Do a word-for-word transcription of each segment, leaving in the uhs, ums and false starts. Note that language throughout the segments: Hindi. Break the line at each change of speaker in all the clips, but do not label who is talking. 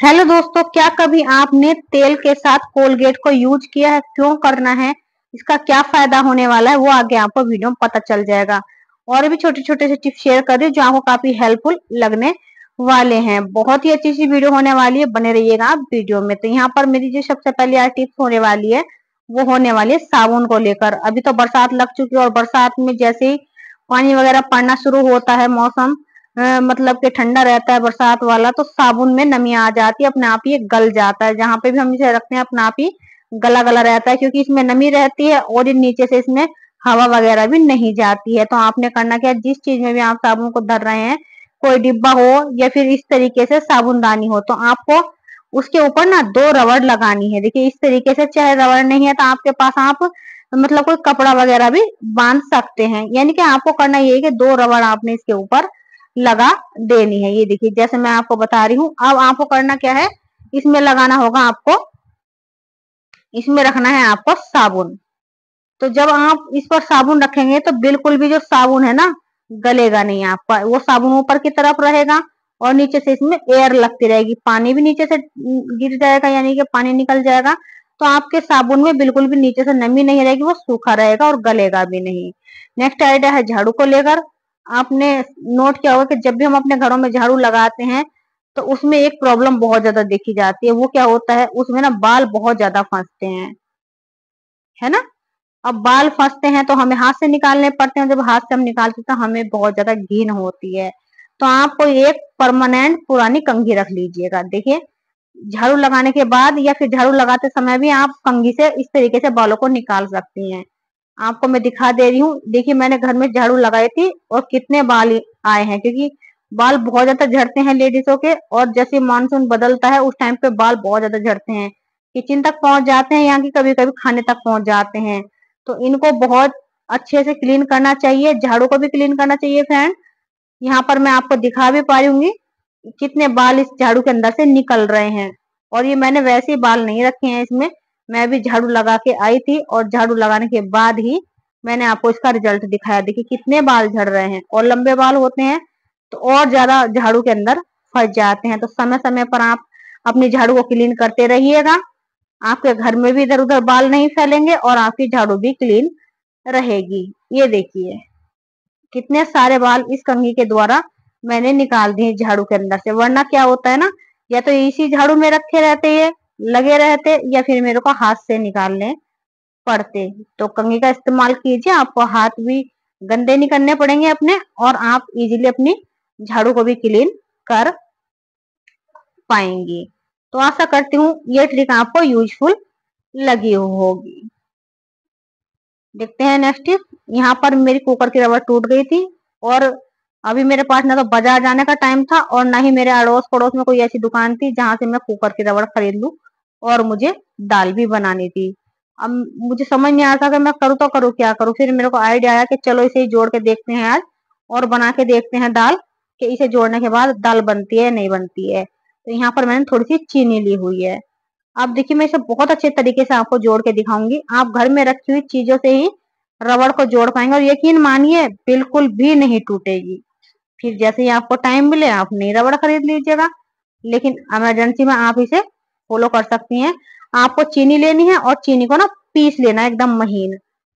हेलो दोस्तों, क्या कभी आपने तेल के साथ कोलगेट को यूज किया है? क्यों करना है, इसका क्या फायदा होने वाला है, वो आगे आपको वीडियो में पता चल जाएगा। और भी छोटे छोटे से टिप्स शेयर कर रही हूँ जो आपको काफी हेल्पफुल लगने वाले हैं। बहुत ही अच्छी सी वीडियो होने वाली है, बने रहिएगा आप वीडियो में। तो यहाँ पर मेरी जो सबसे पहले यार टिप्स होने वाली है वो होने वाली है साबुन को लेकर। अभी तो बरसात लग चुकी है और बरसात में जैसे ही पानी वगैरह पड़ना शुरू होता है, मौसम अ, मतलब कि ठंडा रहता है बरसात वाला, तो साबुन में नमी आ जाती है, अपने आप ही ये गल जाता है। जहां पे भी हम इसे रखते हैं अपने आप ही गला गला रहता है, क्योंकि इसमें नमी रहती है और ये नीचे से इसमें हवा वगैरह भी नहीं जाती है। तो आपने करना क्या, जिस चीज में भी आप साबुन को धर रहे हैं, कोई डिब्बा हो या फिर इस तरीके से साबुनदानी हो, तो आपको उसके ऊपर ना दो रबड़ लगानी है। देखिए इस तरीके से, चाहे रबड़ नहीं है तो आपके पास आप मतलब कोई कपड़ा वगैरह भी बांध सकते हैं। यानी कि आपको करना ये है कि दो रबड़ आपने इसके ऊपर लगा देनी है। ये देखिए जैसे मैं आपको बता रही हूँ। अब आपको करना क्या है, इसमें लगाना होगा आपको, इसमें रखना है आपको साबुन। तो जब आप इस पर साबुन रखेंगे तो बिल्कुल भी जो साबुन है ना, गलेगा नहीं आपका। वो साबुन ऊपर की तरफ रहेगा और नीचे से इसमें एयर लगती रहेगी, पानी भी नीचे से गिर जाएगा, यानी कि पानी निकल जाएगा। तो आपके साबुन में बिल्कुल भी नीचे से नमी नहीं रहेगी, वो सूखा रहेगा और गलेगा भी नहीं। नेक्स्ट आइडिया है झाड़ू को लेकर। आपने नोट किया होगा कि जब भी हम अपने घरों में झाड़ू लगाते हैं तो उसमें एक प्रॉब्लम बहुत ज्यादा देखी जाती है। वो क्या होता है, उसमें ना बाल बहुत ज्यादा फंसते हैं, है ना। अब बाल फंसते हैं तो हमें हाथ से निकालने पड़ते हैं। जब हाथ से हम निकालते हैं तो हमें बहुत ज्यादा घिन होती है। तो आप कोई एक परमानेंट पुरानी कंघी रख लीजिएगा। देखिए झाड़ू लगाने के बाद या फिर झाड़ू लगाते समय भी आप कंघी से इस तरीके से बालों को निकाल सकती हैं। आपको मैं दिखा दे रही हूँ। देखिए मैंने घर में झाड़ू लगाई थी और कितने बाल आए हैं, क्योंकि बाल बहुत ज्यादा झड़ते हैं लेडीजों के। और जैसे मानसून बदलता है उस टाइम पे बाल बहुत ज्यादा झड़ते हैं, किचन तक पहुंच जाते हैं, यहाँ की कभी कभी खाने तक पहुंच जाते हैं। तो इनको बहुत अच्छे से क्लीन करना चाहिए, झाड़ू को भी क्लीन करना चाहिए फ्रेंड। यहाँ पर मैं आपको दिखा भी पा रही हूँ कितने बाल इस झाड़ू के अंदर से निकल रहे हैं। और ये मैंने वैसे ही बाल नहीं रखे हैं इसमें, मैं भी झाड़ू लगा के आई थी और झाड़ू लगाने के बाद ही मैंने आपको इसका रिजल्ट दिखाया। देखिए कितने बाल झड़ रहे हैं, और लंबे बाल होते हैं तो और ज्यादा झाड़ू के अंदर फंस जाते हैं। तो समय समय पर आप अपनी झाड़ू को क्लीन करते रहिएगा। आपके घर में भी इधर उधर बाल नहीं फैलेंगे और आपकी झाड़ू भी क्लीन रहेगी। ये देखिए कितने सारे बाल इस कंघी के द्वारा मैंने निकाल दिए झाड़ू के अंदर से। वरना क्या होता है ना, या तो इसी झाड़ू में रखे रहते ये लगे रहते, या फिर मेरे को हाथ से निकालने पड़ते। तो कंघी का इस्तेमाल कीजिए, आपको हाथ भी गंदे नहीं करने पड़ेंगे अपने, और आप इजीली अपनी झाड़ू को भी क्लीन कर पाएंगी। तो आशा करती हूँ ये ट्रिक आपको यूजफुल लगी होगी। देखते हैं नेक्स्ट टिप। यहाँ पर मेरी कुकर की रबड़ टूट गई थी, और अभी मेरे पास ना तो बाजार जाने का टाइम था और ना ही मेरे अड़ोस पड़ोस में कोई ऐसी दुकान थी जहां से मैं कुकर की रबड़ खरीद लूं, और मुझे दाल भी बनानी थी। अब मुझे समझ नहीं आता कि मैं करूँ तो करूँ क्या करूँ। फिर मेरे को आइडिया आया कि चलो इसे ही जोड़ के देखते हैं आज, और बना के देखते हैं दाल, कि इसे जोड़ने के बाद दाल बनती है नहीं बनती है। तो यहाँ पर मैंने थोड़ी सी चीनी ली हुई है। अब देखिए मैं इसे बहुत अच्छे तरीके से आपको जोड़ के दिखाऊंगी। आप घर में रखी हुई चीजों से ही रबड़ को जोड़ पाएंगे, और यकीन मानिए बिल्कुल भी नहीं टूटेगी। फिर जैसे ही आपको टाइम मिले आप नई रबड़ खरीद लीजिएगा, लेकिन इमरजेंसी में आप इसे फॉलो कर सकती हैं। आपको चीनी लेनी है और चीनी को ना पीस लेना है एकदम महीन।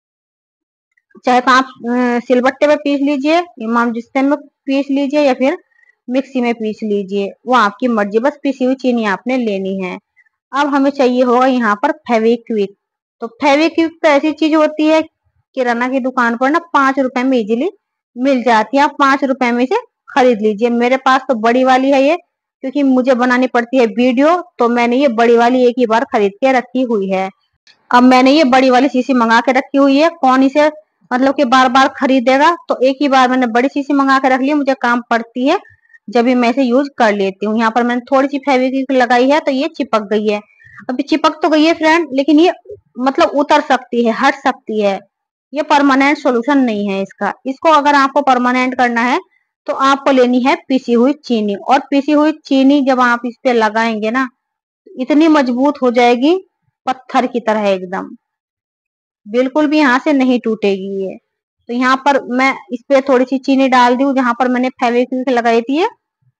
चाहे तो आप सिलबट्टे में पीस लीजिए, इमाम जिस्ते में पीस लीजिए, या फिर मिक्सी में पीस लीजिए, वो आपकी मर्जी। बस पीसी हुई चीनी आपने लेनी है। अब हमें चाहिए होगा यहाँ पर फेविक्विक। तो फेविक्विक तो ऐसी चीज होती है, किराना की दुकान पर ना पांच रुपए में इजीली मिल जाती है। आप पांच रुपए में से खरीद लीजिए। मेरे पास तो बड़ी वाली है ये, क्योंकि मुझे बनानी पड़ती है वीडियो, तो मैंने ये बड़ी वाली एक ही बार खरीद के रखी हुई है। अब मैंने ये बड़ी वाली शीशी मंगा के रखी हुई है। कौन इसे मतलब कि बार बार खरीदेगा, तो एक ही बार मैंने बड़ी शीशी मंगा के रख ली, मुझे काम पड़ती है जब भी मैं इसे यूज कर लेती हूँ। यहाँ पर मैंने थोड़ी सी फेविक्विक लगाई है तो ये चिपक गई है। अभी चिपक तो गई है फ्रेंड, लेकिन ये मतलब उतर सकती है, हट सकती है। ये परमानेंट सॉल्यूशन नहीं है इसका। इसको अगर आपको परमानेंट करना है तो आपको लेनी है पीसी हुई चीनी। और पीसी हुई चीनी जब आप इस पे लगाएंगे ना, इतनी मजबूत हो जाएगी पत्थर की तरह एकदम, बिल्कुल भी यहाँ से नहीं टूटेगी ये। तो यहाँ पर मैं इस पे थोड़ी सी चीनी डाल दी हूँ जहां पर मैंने फेविक्विक लगाई थी।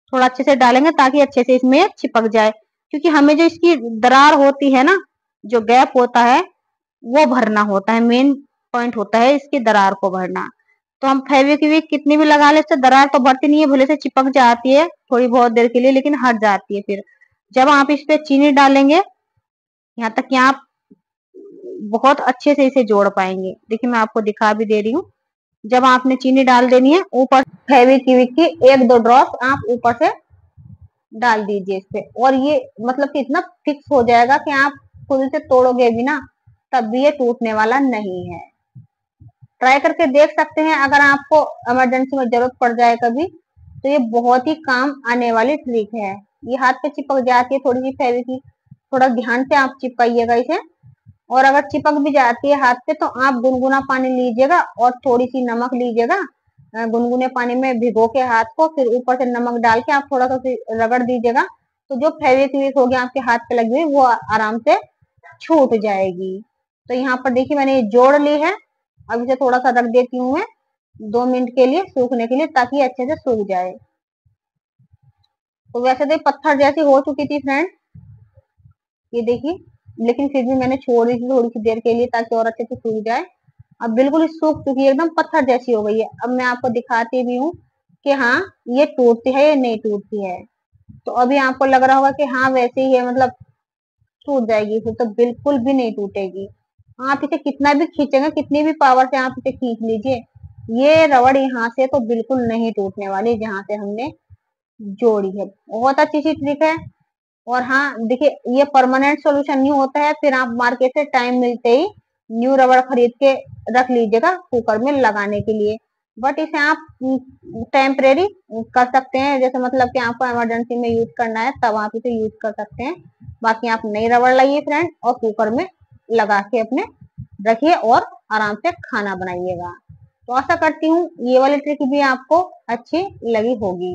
थोड़ा अच्छे से डालेंगे ताकि अच्छे से इसमें चिपक जाए, क्योंकि हमें जो इसकी दरार होती है ना, जो गैप होता है वो भरना होता है, मेन पॉइंट होता है इसकी दरार को भरना। तो हम फेविक्विक कितनी भी लगा ले, इससे दरार तो बढ़ती नहीं है, भले से चिपक जाती है थोड़ी बहुत देर के लिए, लेकिन हट जाती है। फिर जब आप इस पे चीनी डालेंगे, यहाँ तक कि आप बहुत अच्छे से इसे जोड़ पाएंगे। देखिए मैं आपको दिखा भी दे रही हूँ। जब आपने चीनी डाल देनी है, ऊपर फेविक्विक की एक दो ड्रॉप आप ऊपर से डाल दीजिए इस पे, और ये मतलब कि इतना फिक्स हो जाएगा कि आप खुद से तोड़ोगे भी ना तब भी ये टूटने वाला नहीं है। ट्राई करके देख सकते हैं, अगर आपको इमरजेंसी में जरूरत पड़ जाए कभी, तो ये बहुत ही काम आने वाली ट्रिक है। ये हाथ पे चिपक जाती है थोड़ी सी फेविक्विक, थोड़ा ध्यान से आप चिपकाइएगा इसे। और अगर चिपक भी जाती है हाथ पे, तो आप गुनगुना पानी लीजिएगा और थोड़ी सी नमक लीजिएगा, गुनगुने पानी में भिगो के हाथ को, फिर ऊपर से नमक डाल के आप थोड़ा सा रगड़ दीजिएगा, तो जो फेविक्विक होगी आपके हाथ पे लगी हुई वो आराम से छूट जाएगी। तो यहाँ पर देखिए मैंने ये जोड़ ली है। अब इसे थोड़ा सा रख देती हूँ मैं दो मिनट के लिए सूखने के लिए, ताकि अच्छे से सूख जाए। तो वैसे तो पत्थर जैसी हो चुकी थी फ्रेंड, ये देखिए, लेकिन फिर भी मैंने छोड़ दी थी थोड़ी सी देर के लिए ताकि और अच्छे से सूख जाए। अब बिल्कुल सूख चुकी है, एकदम पत्थर जैसी हो गई है। अब मैं आपको दिखाती भी हूँ कि हाँ ये टूटती है या नहीं टूटती है। तो अभी आपको लग रहा होगा कि हाँ वैसे ही है, मतलब टूट जाएगी, फिर तो बिल्कुल भी नहीं टूटेगी। आप इसे कितना भी खींचेंगे, कितनी भी पावर से आप इसे खींच लीजिए, ये रबड़ यहाँ से तो बिल्कुल नहीं टूटने वाली जहाँ से हमने जोड़ी है। बहुत अच्छी सी ट्रिक है। और हाँ देखिए, ये परमानेंट सोल्यूशन नहीं होता है, फिर आप मार्केट से टाइम मिलते ही न्यू रबड़ खरीद के रख लीजिएगा कुकर में लगाने के लिए। बट इसे आप टेम्परेरी कर सकते हैं, जैसे मतलब कि आपको इमरजेंसी में यूज करना है तब आप इसे यूज कर सकते हैं। बाकी आप नई रबड़ लाइए फ्रेंड और कुकर में लगा के अपने रखिए और आराम से खाना बनाइएगा। तो आशा करती हूँ ये वाली ट्रिक भी आपको अच्छी लगी होगी।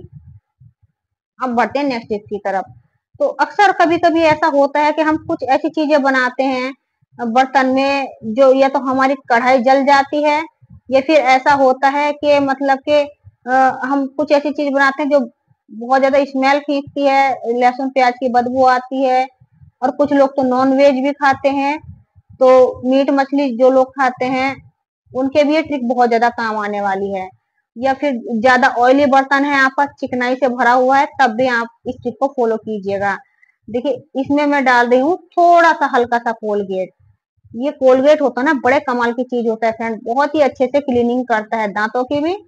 अब बढ़ते हैं नेक्स्ट टिप की तरफ। तो अक्सर कभी कभी ऐसा होता है कि हम कुछ ऐसी चीजें बनाते हैं बर्तन में, जो या तो हमारी कढ़ाई जल जाती है, या फिर ऐसा होता है कि मतलब कि हम कुछ ऐसी चीज बनाते हैं जो बहुत ज्यादा स्मेल खींचती है, लहसुन प्याज की बदबू आती है। और कुछ लोग तो नॉन वेज भी खाते हैं, तो मीट मछली जो लोग खाते हैं उनके भी ये ट्रिक बहुत ज्यादा काम आने वाली है। या फिर ज्यादा ऑयली बर्तन है आपका, चिकनाई से भरा हुआ है, तब भी आप इस ट्रिक को फॉलो कीजिएगा। देखिए इसमें मैं डाल रही हूँ थोड़ा सा हल्का सा कोलगेट। ये कोलगेट होता है ना, बड़े कमाल की चीज होता है फ्रेंड, बहुत ही अच्छे से क्लीनिंग करता है दांतों की भी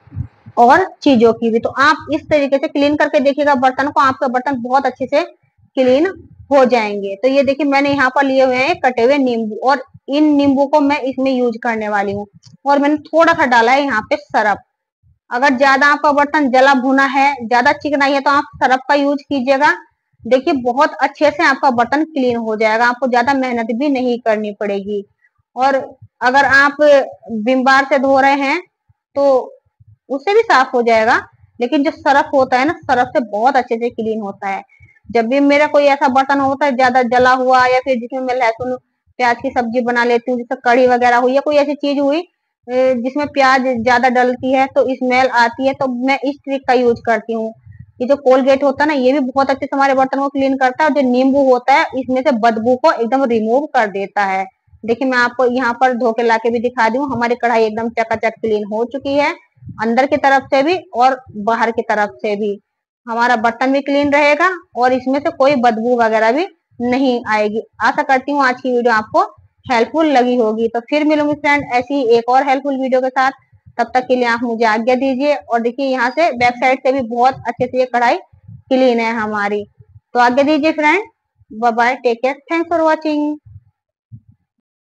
और चीजों की भी। तो आप इस तरीके से क्लीन करके देखिएगा बर्तन को, आपका बर्तन बहुत अच्छे से क्लीन हो जाएंगे। तो ये देखिए मैंने यहाँ पर लिए हुए हैं कटे हुए नींबू, और इन नींबू को मैं इसमें यूज करने वाली हूँ। और मैंने थोड़ा सा डाला है यहाँ पे सरफ। अगर ज्यादा आपका बर्तन जला भुना है, ज्यादा चिकनाई है, तो आप सरफ का यूज कीजिएगा। देखिए बहुत अच्छे से आपका बर्तन क्लीन हो जाएगा, आपको ज्यादा मेहनत भी नहीं करनी पड़ेगी। और अगर आप विम बार से धो रहे हैं तो उससे भी साफ हो जाएगा, लेकिन जो सरफ होता है ना, सरफ से बहुत अच्छे से क्लीन होता है। जब भी मेरा कोई ऐसा बर्तन होता है ज्यादा जला हुआ, या फिर जिसमें मैं लहसुन प्याज की सब्जी बना लेती हूँ, जैसे कढ़ी वगैरह हुई या कोई ऐसी चीज हुई जिसमें प्याज ज्यादा डलती है तो स्मेल आती है, तो मैं इस ट्रिक का यूज करती हूँ। ये जो कोलगेट होता है ना, ये भी बहुत अच्छे से हमारे बर्तन को क्लीन करता है, और जो नींबू होता है इसमें से बदबू को एकदम रिमूव कर देता है। देखिए मैं आपको यहाँ पर धो के ला के भी दिखा दी हूँ, हमारी कढ़ाई एकदम चकाचक क्लीन हो चुकी है, अंदर की तरफ से भी और बाहर की तरफ से भी। हमारा बर्तन भी क्लीन रहेगा और इसमें से कोई बदबू वगैरह भी नहीं आएगी। आशा करती हूँ आज की वीडियो आपको हेल्पफुल लगी होगी। तो फिर मिलूंगी फ्रेंड ऐसी ही एक और हेल्पफुल वीडियो के साथ। तब तक के लिए आप मुझे आज्ञा दीजिए। और देखिए यहाँ से बैक साइड से भी बहुत अच्छे से ये कढ़ाई क्लीन है हमारी। तो आज्ञा दीजिए friend, bye bye, take care, thanks for watching.